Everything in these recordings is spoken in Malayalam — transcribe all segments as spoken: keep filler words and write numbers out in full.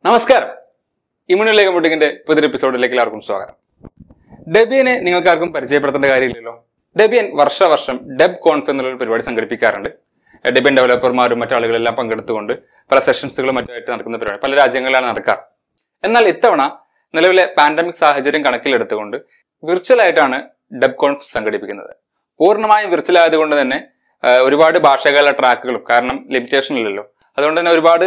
നമസ്കാരം. ഇമ്മ്യൂണിലേക്ക് മുട്ടിക്കിന്റെ പുതിയൊരു എപ്പിസോഡിലേക്ക് എല്ലാവർക്കും സ്വാഗതം. ഡെബിയനെ നിങ്ങൾക്കാർക്കും പരിചയപ്പെടുത്തേണ്ട കാര്യമില്ലല്ലോ. ഡെബിയൻ വർഷവർഷം ഡെബ് കോൺഫ് എന്നുള്ളൊരു പരിപാടി സംഘടിപ്പിക്കാറുണ്ട്. ഡെബിയൻ ഡെവലപ്പർമാരും മറ്റാളുകളെല്ലാം പങ്കെടുത്തുകൊണ്ട് പല സെഷൻസുകളും മറ്റുമായിട്ട് നടക്കുന്ന പരിപാടി പല രാജ്യങ്ങളിലാണ് നടക്കാറ്. എന്നാൽ ഇത്തവണ നിലവിലെ പാൻഡമിക് സാഹചര്യം കണക്കിലെടുത്തുകൊണ്ട് വിർച്വൽ ആയിട്ടാണ് ഡെബ് കോൺഫ് സംഘടിപ്പിക്കുന്നത്. പൂർണ്ണമായും വിർച്വൽ ആയതുകൊണ്ട് തന്നെ ഒരുപാട് ഭാഷകളുടെ ട്രാക്കുകളും, കാരണം ലിമിറ്റേഷൻ ഇല്ലല്ലോ, അതുകൊണ്ട് തന്നെ ഒരുപാട്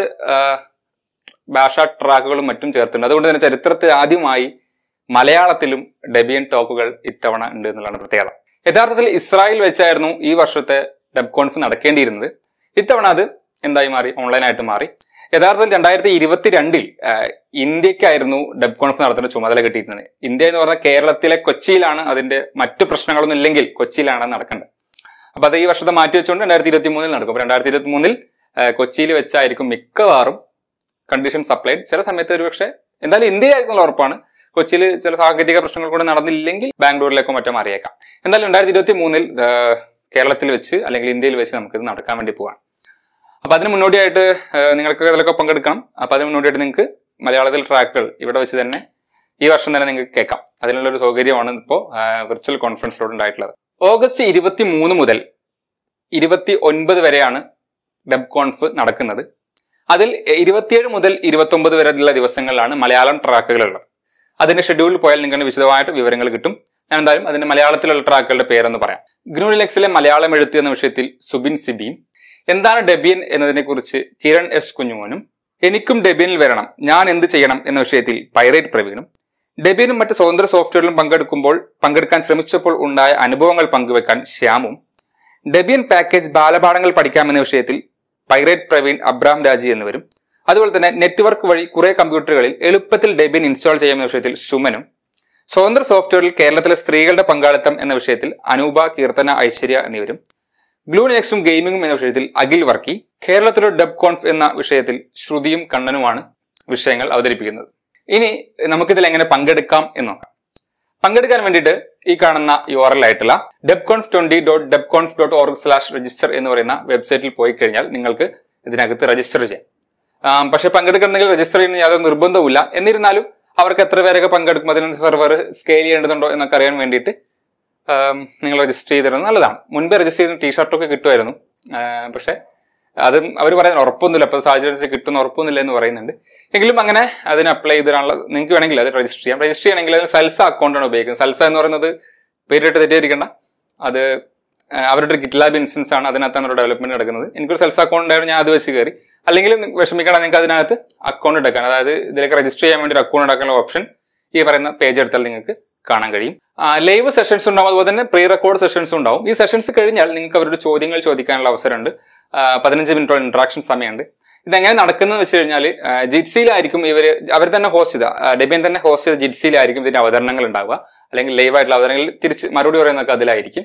ഭാഷാ ട്രാക്കുകളും മറ്റും ചേർത്തിട്ടുണ്ട്. അതുകൊണ്ട് തന്നെ ചരിത്രത്തിൽ ആദ്യമായി മലയാളത്തിലും ഡെബിയൻ ടോക്കുകൾ ഇത്തവണ ഉണ്ട് എന്നുള്ളതാണ് പ്രത്യേകത. യഥാർത്ഥത്തിൽ ഇസ്രായേൽ വെച്ചായിരുന്നു ഈ വർഷത്തെ ഡെബ് കോൺഫ് നടക്കേണ്ടിയിരുന്നത്. ഇത്തവണ അത് എന്തായി മാറി, ഓൺലൈനായിട്ട് മാറി. യഥാർത്ഥത്തിൽ രണ്ടായിരത്തി ഇരുപത്തി രണ്ടിൽ ഇന്ത്യക്കായിരുന്നു ഡെബ് കോൺഫ് നടത്തുന്ന ചുമതല കിട്ടിയിരുന്നത്. ഇന്ത്യ എന്ന് പറഞ്ഞാൽ കേരളത്തിലെ കൊച്ചിയിലാണ്, അതിന്റെ മറ്റു പ്രശ്നങ്ങളൊന്നും ഇല്ലെങ്കിൽ കൊച്ചിയിലാണ് നടക്കേണ്ടത്. അപ്പൊ അത് ഈ വർഷത്തെ മാറ്റി വെച്ചുകൊണ്ട് രണ്ടായിരത്തി ഇരുപത്തി മൂന്നിൽ നടക്കും. അപ്പൊ രണ്ടായിരത്തി ഇരുപത്തി മൂന്നിൽ കൊച്ചിയിൽ വെച്ചായിരിക്കും മിക്കവാറും കണ്ടീഷൻ സപ്ലൈഡ്. ചില സമയത്ത് ഒരു പക്ഷേ എന്തായാലും ഇന്ത്യ ആയിരിക്കും ഉറപ്പാണ്. കൊച്ചിയിൽ ചില സാങ്കേതിക പ്രശ്നങ്ങൾ കൂടെ നടന്നില്ലെങ്കിൽ ബാംഗ്ലൂരിലേക്കോ മറ്റോ മാറിയേക്കാം. എന്തായാലും രണ്ടായിരത്തി ഇരുപത്തി മൂന്നിൽ കേരളത്തിൽ വെച്ച് അല്ലെങ്കിൽ ഇന്ത്യയിൽ വെച്ച് നമുക്കിത് നടക്കാൻ വേണ്ടി പോവാണ്. അപ്പൊ അതിന് മുന്നോടിയായിട്ട് നിങ്ങൾക്ക് അതിലൊക്കെ പങ്കെടുക്കണം. അപ്പൊ അതിന് മുന്നോടിയായിട്ട് നിങ്ങൾക്ക് മലയാളത്തിൽ ട്രാക്കുകൾ ഇവിടെ വെച്ച് തന്നെ ഈ വർഷം തന്നെ നിങ്ങൾക്ക് കേൾക്കാം. അതിനുള്ള ഒരു സൗകര്യമാണ് ഇപ്പോൾ വിർച്വൽ കോൺഫറൻസിലൂടെ ഉണ്ടായിട്ടുള്ളത്. ഓഗസ്റ്റ് ഇരുപത്തി മൂന്ന് മുതൽ ഇരുപത്തി ഒൻപത് വരെയാണ് ഡെബ് കോൺഫ് നടക്കുന്നത്. അതിൽ ഇരുപത്തിയേഴ് മുതൽ ഇരുപത്തി ഒമ്പത് വരെയുള്ള ദിവസങ്ങളിലാണ് മലയാളം ട്രാക്കുകൾ ഉള്ളത്. അതിന്റെ ഷെഡ്യൂളിൽ പോയാൽ നിങ്ങൾക്ക് വിശദമായിട്ട് വിവരങ്ങൾ കിട്ടും. ഞാൻ എന്തായാലും അതിന്റെ മലയാളത്തിലുള്ള ട്രാക്കുകളുടെ പേരെന്ന് പറയാം. ഗ്നൂലിനെക്സിലെ മലയാളം എഴുത്ത് എന്ന വിഷയത്തിൽ സുബിൻ സിബിയും, എന്താണ് ഡെബിയൻ എന്നതിനെ കുറിച്ച് കിരൺ എസ് കുഞ്ഞുമോനും, എനിക്കും ഡെബിയനിൽ വരണം, ഞാൻ എന്ത് ചെയ്യണം എന്ന വിഷയത്തിൽ പൈറേറ്റ് പ്രവീണും, ഡെബിയനും മറ്റ് സ്വതന്ത്ര സോഫ്റ്റ്വെയറിലും പങ്കെടുക്കുമ്പോൾ പങ്കെടുക്കാൻ ശ്രമിച്ചപ്പോൾ ഉണ്ടായ അനുഭവങ്ങൾ പങ്കുവെക്കാൻ ശ്യാമും, ഡെബിയൻ പാക്കേജ് ബാലപാഠങ്ങൾ പഠിക്കാമെന്ന വിഷയത്തിൽ പൈറേറ്റ് പ്രവീൺ, അബ്രാം രാജി എന്നിവരും, അതുപോലെ തന്നെ നെറ്റ്വർക്ക് വഴി കുറെ കമ്പ്യൂട്ടറുകളിൽ എളുപ്പത്തിൽ ഡെബിയൻ ഇൻസ്റ്റാൾ ചെയ്യാമെന്ന വിഷയത്തിൽ സുമനും, സ്വതന്ത്ര സോഫ്റ്റ്വെയറിൽ കേരളത്തിലെ സ്ത്രീകളുടെ പങ്കാളിത്തം എന്ന വിഷയത്തിൽ അനൂപ, കീർത്തന, ഐശ്വര്യ എന്നിവരും, ഗ്ലൂനെക്സും ഗെയിമിംഗും എന്ന വിഷയത്തിൽ അഖിൽ വർക്കി, കേരളത്തിലെ ഡെബ് കോൺഫ് എന്ന വിഷയത്തിൽ ശ്രുതിയും കണ്ണനുമാണ് വിഷയങ്ങൾ അവതരിപ്പിക്കുന്നത്. ഇനി നമുക്കിതിൽ എങ്ങനെ പങ്കെടുക്കാം എന്ന് നോക്കാം. പങ്കെടുക്കാൻ വേണ്ടിയിട്ട് ഈ കാണുന്ന യു ആർ എൽ ആയിട്ടുള്ള DebConf twenty dot DebConf dot org slash register എന്ന് പറയുന്ന വെബ്സൈറ്റിൽ പോയി കഴിഞ്ഞാൽ നിങ്ങൾക്ക് ഇതിനകത്ത് രജിസ്റ്റർ ചെയ്യാം. പക്ഷെ പങ്കെടുക്കണമെങ്കിൽ രജിസ്റ്റർ ചെയ്യുന്ന യാതൊരു നിർബന്ധവുമില്ല. എന്നിരുന്നാലും അവർക്ക് എത്ര പേരൊക്കെ പങ്കെടുക്കും, അതിനനുസരിച്ച് സെർവർ സ്കെയിൽ ചെയ്യേണ്ടതുണ്ടോ എന്നൊക്കെ അറിയാൻ വേണ്ടിയിട്ട് നിങ്ങൾ രജിസ്റ്റർ ചെയ്തിരുന്നത് നല്ലതാണ്. മുൻപേ രജിസ്റ്റർ ചെയ്ത ടീഷർട്ടൊക്കെ കിട്ടുമായിരുന്നു. പക്ഷെ അത് അവർ പറയുന്നത് ഉറപ്പൊന്നുമില്ല, അപ്പോൾ സാഹചര്യം കിട്ടുന്ന ഉറപ്പൊന്നുമില്ല എന്ന് പറയുന്നുണ്ട്. എങ്കിലും അങ്ങനെ അതിന് അപ്ലൈ ചെയ്തിട്ടുള്ള നിങ്ങൾക്ക് വേണമെങ്കിൽ അത് രജിസ്റ്റർ ചെയ്യാം. രജിസ്റ്റർ ചെയ്യണമെങ്കിൽ അത് സൽസ അക്കൗണ്ടാണ് ഉപയോഗിക്കുന്നത്. സൽസ എന്ന് പറയുന്നത് പേരിട്ട് തെറ്റിയിരിക്കേണ്ട, അത് അവരുടെ ഒരു ഗിറ്റ് ലാബ് ഇൻസ്റ്റൻസ് ആണ്, അതിനകത്താണ് ഒരു ഡെവലപ്മെന്റ് നടക്കുന്നത്. എനിക്കൊരു സൽസ അക്കൗണ്ട് ഉണ്ടായിരുന്നു, ഞാൻ അത് വെച്ച് കയറി. അല്ലെങ്കിൽ വിഷമിക്കണം, നിങ്ങൾക്ക് അതിനകത്ത് അക്കൗണ്ട് എടുക്കാൻ, അതായത് ഇതിലേക്ക് രജിസ്റ്റർ ചെയ്യാൻ വേണ്ടി ഒരു അക്കൗണ്ട് എടുക്കാനുള്ള ഓപ്ഷൻ ഈ പറയുന്ന പേജ് എടുത്താൽ നിങ്ങൾക്ക് കാണാൻ കഴിയും. ലൈവ് സെഷൻസ് ഉണ്ടാവും, അതുപോലെ തന്നെ പ്രീ റെക്കോർഡ് സെഷൻസും ഉണ്ടാവും. ഈ സെഷൻസ് കഴിഞ്ഞാൽ നിങ്ങൾക്ക് അവരുടെ ചോദ്യങ്ങൾ ചോദിക്കാനുള്ള അവസരമുണ്ട്. പതിനഞ്ച് മിനിറ്റോളം ഇന്ററാക്ഷൻ സമയമുണ്ട്. ഇതെങ്ങനെ നടക്കുന്നത് വെച്ച് കഴിഞ്ഞാൽ ജിറ്റ്സിയിലായിരിക്കും ഇവര് അവർ തന്നെ ഹോസ്റ്റ് ചെയ്ത ഡെബിയൻ തന്നെ ഹോസ്റ്റ് ചെയ്ത ജിറ്റ്സിയിലായിരിക്കും ഇതിന്റെ അവതരണങ്ങൾ ഉണ്ടാവുക, അല്ലെങ്കിൽ ലൈവായിട്ടുള്ള അവതരണങ്ങൾ തിരിച്ച് മറുപടി പറയുന്നതൊക്കെ അതിലായിരിക്കും.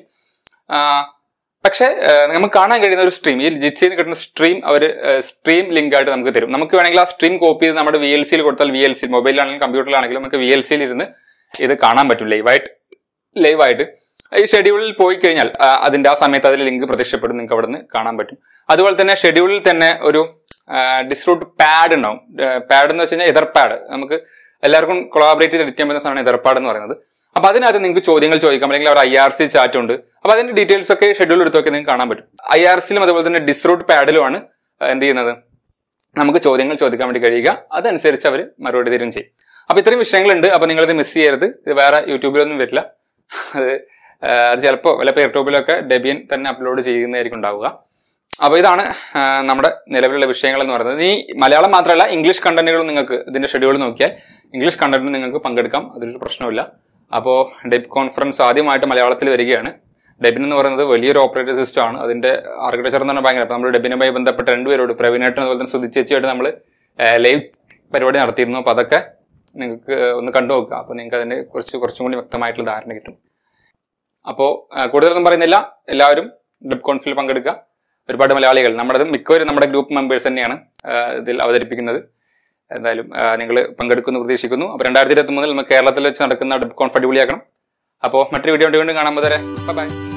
പക്ഷെ നമുക്ക് കാണാൻ കഴിയുന്ന ഒരു സ്ട്രീം, ഈ ജിറ്റ്സിയിൽ നിന്ന് കിട്ടുന്ന സ്ട്രീം അവർ സ്ട്രീം ലിങ്ക് ആയിട്ട് നമുക്ക് തരും. നമുക്ക് വേണമെങ്കിൽ ആ സ്ട്രീം കോപ്പി ചെയ്ത് നമ്മുടെ വി എൽ സിയിൽ കൊടുത്താൽ വി എൽ സി മൊബൈലിലാണെങ്കിലും കമ്പ്യൂട്ടറിലാണെങ്കിലും നമുക്ക് വി എൽ സിയിൽ ഇരുന്ന് ഇത് കാണാൻ പറ്റും ലൈവായിട്ട് ലൈവായിട്ട് ഈ ഷെഡ്യൂളിൽ പോയി കഴിഞ്ഞാൽ അതിന്റെ ആ സമയത്ത് അതിൽ ലിങ്ക് പ്രത്യക്ഷപ്പെടും, നിങ്ങൾക്ക് അവിടെ നിന്ന് കാണാൻ പറ്റും. അതുപോലെ തന്നെ ഷെഡ്യൂളിൽ തന്നെ ഒരു ഡിസ്റൂട്ട് പാഡ് ഉണ്ടാവും. പാഡ് എന്ന് വെച്ച് കഴിഞ്ഞാൽ എതർ പാഡ്, നമുക്ക് എല്ലാവർക്കും കൊളാബറേറ്റ് ചെയ്ത് എഡിറ്റ് ചെയ്യാൻ പറ്റുന്ന സാധനമാണ് എതർ പാഡ് എന്ന് പറയുന്നത്. അപ്പൊ അതിനകത്ത് നിങ്ങൾക്ക് ചോദ്യങ്ങൾ ചോദിക്കാം, അല്ലെങ്കിൽ അവർ ഐ ആർ സി ചാറ്റ് ഉണ്ട്. അപ്പൊ അതിന്റെ ഡീറ്റെയിൽസ് ഒക്കെ ഷെഡ്യൂൾ എടുത്തൊക്കെ നിങ്ങൾക്ക് കാണാൻ പറ്റും. ഐ ആർ സിയിലും അതുപോലെ തന്നെ ഡിസ്റൂട്ട് പാഡിലുമാണ് എന്ത് ചെയ്യുന്നത്, നമുക്ക് ചോദ്യങ്ങൾ ചോദിക്കാൻ വേണ്ടി കഴിയുക. അതനുസരിച്ച് അവർ മറുപടി തരും ചെയ്യും. അപ്പൊ ഇത്രയും വിഷയങ്ങളുണ്ട്. അപ്പൊ നിങ്ങളിത് മിസ് ചെയ്യരുത്. ഇത് വേറെ യൂട്യൂബിലൊന്നും വരില്ല. അത് അത് ചിലപ്പോൾ വല്ല യൂട്യൂബിലൊക്കെ ഡെബിയൻ തന്നെ അപ്ലോഡ് ചെയ്യുന്നതായിരിക്കും ഉണ്ടാവുക. അപ്പൊ ഇതാണ് നമ്മുടെ നിലവിലുള്ള വിഷയങ്ങൾ എന്ന് പറയുന്നത്. ഈ മലയാളം മാത്രമല്ല, ഇംഗ്ലീഷ് കണ്ടന്റുകളും നിങ്ങൾക്ക് ഇതിന്റെ ഷെഡ്യൂൾ നോക്കിയാൽ ഇംഗ്ലീഷ് കണ്ടന്റിന് നിങ്ങൾക്ക് പങ്കെടുക്കാം, അതൊരു പ്രശ്നമില്ല. അപ്പോൾ ഡെബ് കോൺഫറൻസ് ആദ്യമായിട്ട് മലയാളത്തിൽ വരികയാണ്. ഡെബിൻ എന്ന് പറയുന്നത് വലിയൊരു ഓപ്പറേറ്റിംഗ് സിസ്റ്റം ആണ്. അതിന്റെ ആർക്കിടെക്ചർ എന്ന് പറഞ്ഞാൽ ഭയങ്കര. നമ്മൾ ഡെബിനുമായി ബന്ധപ്പെട്ട രണ്ടുപേരോട്, പ്രവീണേട്ടൻ അതുപോലെ തന്നെ സുധി ചേച്ചിയായിട്ട് നമ്മൾ ലൈവ് പരിപാടി നടത്തിയിരുന്നു. അപ്പൊ അതൊക്കെ നിങ്ങൾക്ക് ഒന്ന് കണ്ടു നോക്കുക. അപ്പൊ നിങ്ങൾക്ക് അതിനെ കുറിച്ച് കുറച്ചും കൂടി വ്യക്തമായിട്ടുള്ള ധാരണ കിട്ടും. അപ്പോൾ കൂടുതലൊന്നും പറയുന്നില്ല, എല്ലാവരും ഡെബ് കോൺഫിൽ പങ്കെടുക്കുക. ഒരുപാട് മലയാളികൾ, നമ്മുടെ മിക്കവരും നമ്മുടെ ഗ്രൂപ്പ് മെമ്പേഴ്സ് തന്നെയാണ് ഇതിൽ അവതരിപ്പിക്കുന്നത്. എന്തായാലും നിങ്ങൾ പങ്കെടുക്കുമെന്ന് പ്രതീക്ഷിക്കുന്നു. അപ്പോൾ രണ്ടായിരത്തി ഇരുപത്തി മൂന്നിൽ നമ്മൾ കേരളത്തിൽ വെച്ച് നടക്കുന്ന ഡെബ് കോൺഫ് അടിപൊളിയാക്കണം. അപ്പോൾ മറ്റൊരു വീഡിയോ വീണ്ടും കാണാൻ പോലെ ബൈ.